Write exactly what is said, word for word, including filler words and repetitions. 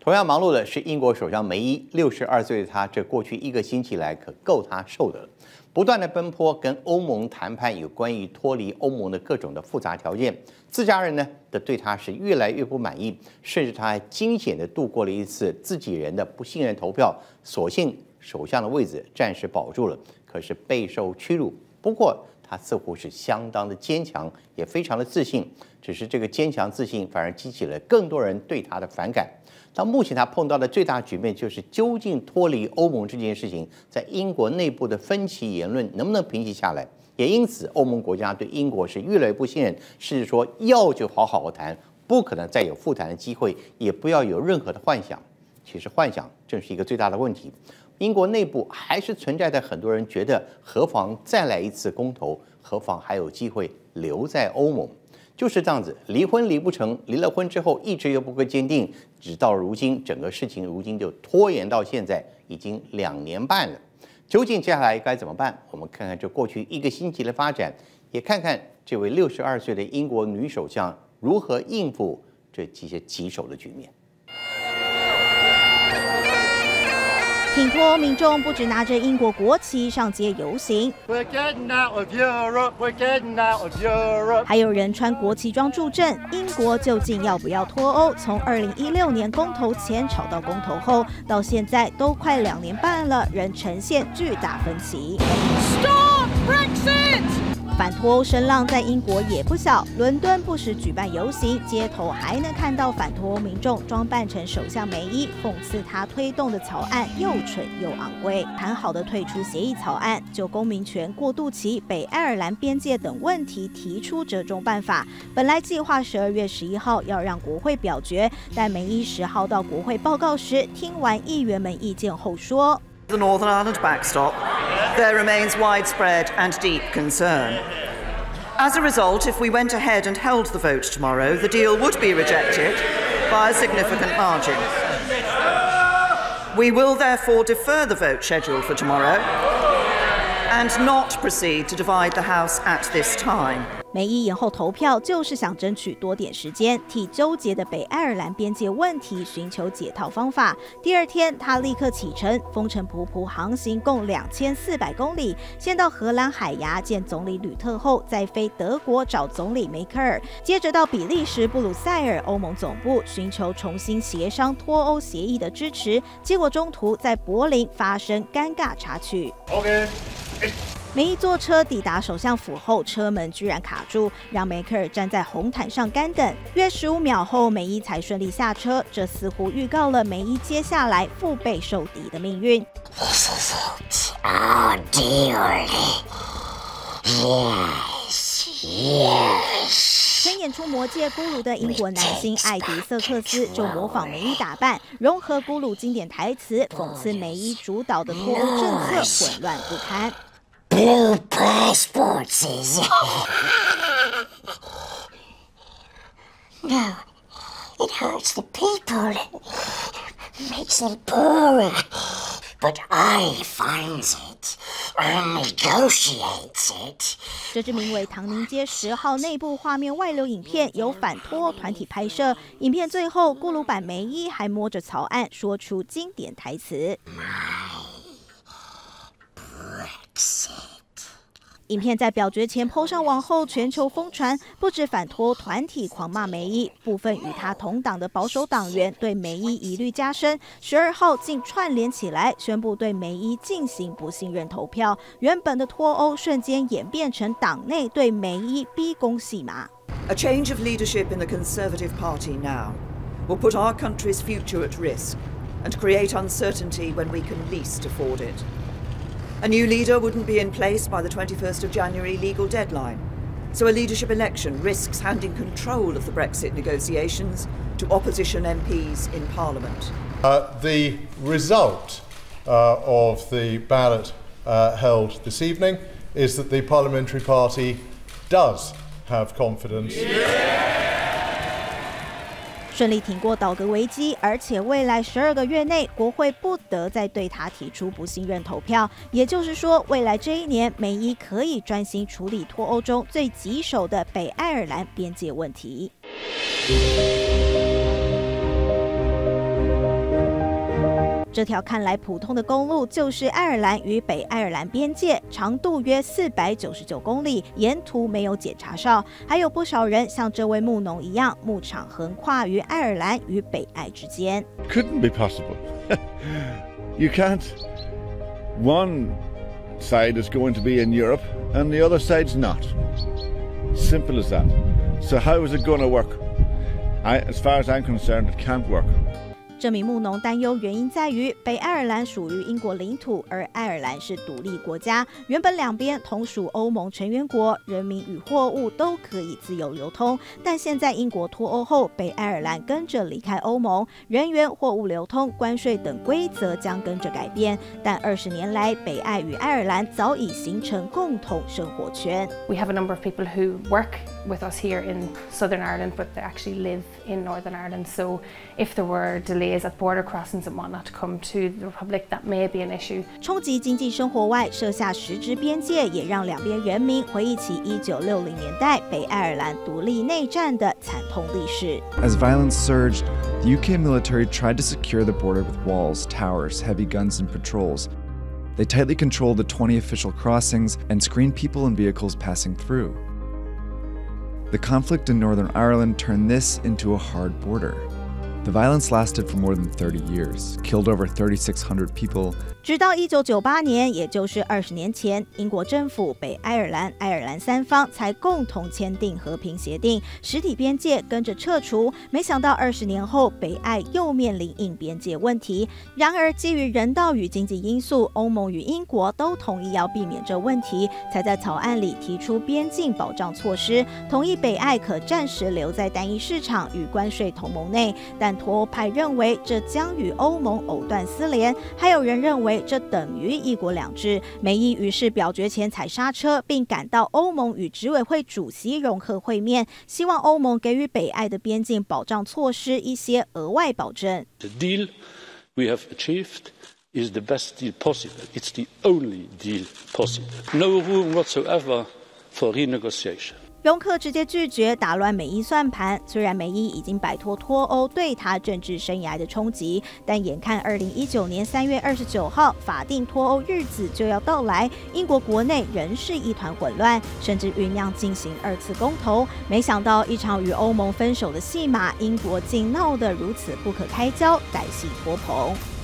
同样忙碌的是英国首相梅伊，六十二岁的他，这过去一个星期来可够他受的了。不断的奔波，跟欧盟谈判有关于脱离欧盟的各种的复杂条件。自家人呢的对他是越来越不满意，甚至他还惊险的度过了一次自己人的不信任投票，所幸首相的位置暂时保住了，可是备受屈辱。不过他似乎是相当的坚强，也非常的自信，只是这个坚强自信反而激起了更多人对他的反感。到目前他碰到的最大局面就是究竟脱离欧盟这件事情，在英国内部的分歧言论能不能平息下来？也因此，欧盟国家对英国是越来越不信任，甚至说要就好好的谈，不可能再有复谈的机会，也不要有任何的幻想。其实幻想正是一个最大的问题。英国内部还是存在着很多人觉得，何妨再来一次公投，何妨还有机会留在欧盟。就是这样子，离婚离不成，离了婚之后意志又不够坚定，直到如今，整个事情如今就拖延到现在，已经两年半了。究竟接下来该怎么办？我们看看这过去一个星期的发展，也看看这位六十二岁的英国女首相如何应付这几些棘手的局面。 挺脱欧民众不只拿着英国国旗上街游行， We're getting out of Europe, we're getting out of Europe. 还有人穿国旗装助阵。英国究竟要不要脱欧？从二零一六年公投前吵到公投后，到现在都快两年半了，仍呈现巨大分歧。 Stop Brexit! 反脱欧声浪在英国也不小，伦敦不时举办游行，街头还能看到反脱欧民众装扮成首相梅伊，讽刺他推动的草案又蠢又昂贵。谈好的退出协议草案，就公民权、过渡期、北爱尔兰边界等问题提出折中办法，本来计划十二月十一号要让国会表决，但梅伊十号到国会报告时，听完议员们意见后说。 The Northern Ireland backstop, there remains widespread and deep concern. As a result, if we went ahead and held the vote tomorrow, the deal would be rejected by a significant margin. We will therefore defer the vote scheduled for tomorrow and not proceed to divide the House at this time. 梅伊延后投票，就是想争取多点时间，替纠结的北爱尔兰边界问题寻求解套方法。第二天，他立刻启程，风尘仆仆航行共两千四百公里，先到荷兰海牙见总理吕特后，再飞德国找总理梅克尔，接着到比利时布鲁塞尔欧盟总部寻求重新协商脱欧协议的支持。结果中途在柏林发生尴尬插曲。 Okay. 梅伊坐车抵达首相府后，车门居然卡住，让梅克尔站在红毯上干等。约十五秒后，梅伊才顺利下车。这似乎预告了梅伊接下来腹背受敌的命运。 This is it. Oh, dearly. Yes, yes. 曾演出《魔戒》咕噜的英国男星艾迪·瑟克斯就模仿梅伊打扮，融合咕噜经典台词，讽刺梅伊主导的脱欧政策混乱不堪。 Blue passports. No, it hurts the people, makes them poorer. But I finds it and negotiates it. 这支名为《唐宁街十号》内部画面外流影片，由反脱欧团体拍摄。影片最后，咕噜版梅伊还摸着草案，说出经典台词。 影片在表决前 po 上网后，全球疯传，不止反脱团体狂骂梅伊，部分与他同党的保守党员对梅伊疑虑加深。十二号竟串联起来，宣布对梅伊进行不信任投票。原本的脱欧瞬间演变成党内对梅伊逼宫戏码。 A change of leadership in the Conservative Party now will put our country's future at risk and create uncertainty when we can least afford it. A new leader wouldn't be in place by the twenty-first of January legal deadline, so a leadership election risks handing control of the Brexit negotiations to opposition M Ps in Parliament. Uh, the result uh, of the ballot uh, held this evening is that the Parliamentary Party does have confidence. Yeah! 顺利挺过倒戈危机，而且未来十二个月内，国会不得再对他提出不信任投票。也就是说，未来这一年，梅伊可以专心处理脱欧中最棘手的北爱尔兰边界问题。 这条看来普通的公路就是爱尔兰与北爱尔兰边界，长度约四百九十九公里，沿途没有检查哨，还有不少人像这位牧农一样，牧场横跨于爱尔兰与北爱之间。 Couldn't be possible. You can't. One side is going to be in Europe, and the other side's not. Simple as that. So how is it going to work? I, as far as I'm concerned, it can't work. 这名牧农担忧原因在于，北爱尔兰属于英国领土，而爱尔兰是独立国家。原本两边同属欧盟成员国，人民与货物都可以自由流通。但现在英国脱欧后，北爱尔兰跟着离开欧盟，人员、货物流通、关税等规则将跟着改变。但二十年来，北爱与爱尔兰早已形成共同生活圈。 We have a number of people who work with us here in Southern Ireland, but they actually live in Northern Ireland. So if there were delays at border crossings and whatnot to come to the Republic, that may be an issue. 冲击经济生活外，设下实质边界，也让两边人民回忆起一九六零年代北爱尔兰独立内战的惨痛历史。 As violence surged, the U K military tried to secure the border with walls, towers, heavy guns, and patrols. They tightly controlled the twenty official crossings and screened people and vehicles passing through. The conflict in Northern Ireland turned this into a hard border. The violence lasted for more than thirty years, killed over thirty-six hundred people. 直到一九九八年，也就是二十年前，英国政府、北爱尔兰、爱尔兰三方才共同签订和平协定，实体边界跟着撤除。没想到二十年后，北爱又面临硬边界问题。然而，基于人道与经济因素，欧盟与英国都同意要避免这问题，才在草案里提出边境保障措施，同意北爱可暂时留在单一市场与关税同盟内。但脱欧派认为这将与欧盟藕断丝连，还有人认为这等于一国两制。梅伊于是表决前踩刹车，并赶到欧盟与执委会主席容贺会面，希望欧盟给予北爱的边境保障措施一些额外保证。 The deal we have achieved is the best deal possible. It's the only deal possible. No room whatsoever for renegotiation. 容克直接拒绝，打乱梅伊算盘。虽然梅伊已经摆脱脱欧对他政治生涯的冲击，但眼看二零一九年三月二十九号法定脱欧日子就要到来，英国国内仍是一团混乱，甚至酝酿进行二次公投。没想到一场与欧盟分手的戏码，英国竟闹得如此不可开交，歹戏拖棚。